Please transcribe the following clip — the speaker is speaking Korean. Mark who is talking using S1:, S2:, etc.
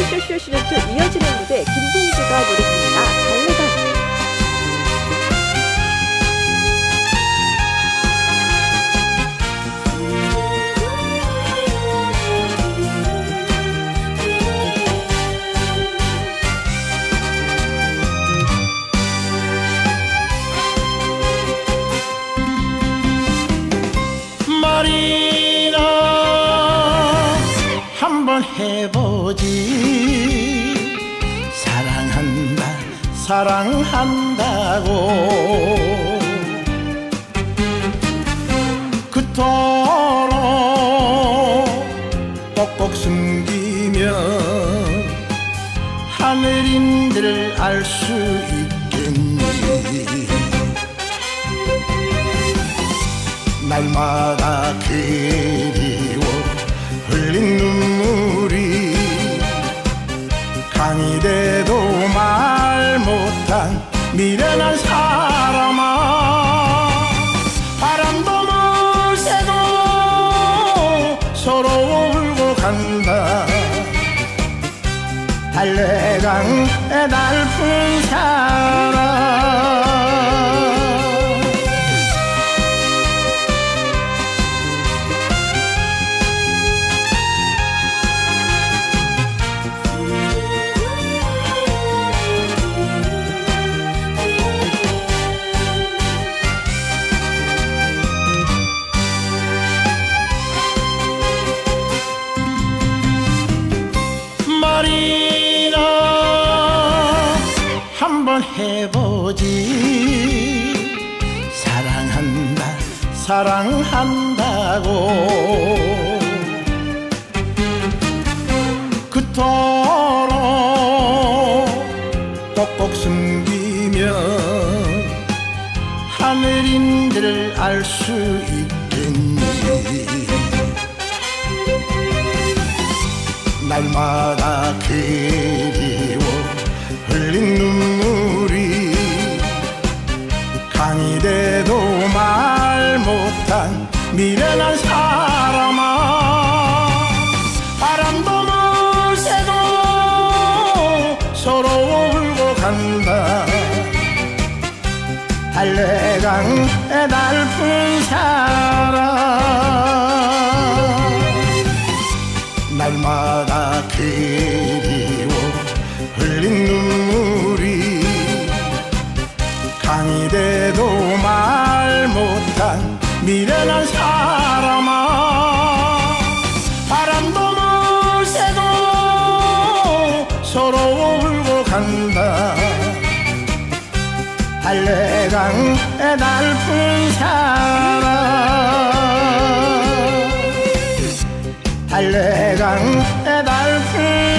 S1: 쇼쇼쇼 시즌2 이어지는 무대 김봉주가 노래합니다. 달래가.
S2: 말이나 한번 해보지. 사랑한다 사랑한다고 그토록 꼭꼭 숨기면 하늘인들 알 수 있겠니. 날마다 그리워 흘린 눈물이 강이 돼도 말 못한 미련한 사람아. 바람도 물새도 서로 울고 간다. 달래강에 날픈 사람. 말이나 한번 해보지. 사랑한다 사랑한다고 그토록 꼭꼭 숨기면 하늘인들 알 수 있겠니. 날마다 그리워 흘린 눈물이 강이 돼도 말 못한 미련한 사람아. 바람도 물새도 서로 울고 간다. 달래강에 날픈 사람. 날마다 그리워 흘린 눈물이 강이 돼도 말 못한 미련한 사람아. 바람도 물새도 서로 울고 간다. 달래강에 날픈 사람. 달래강에 날픈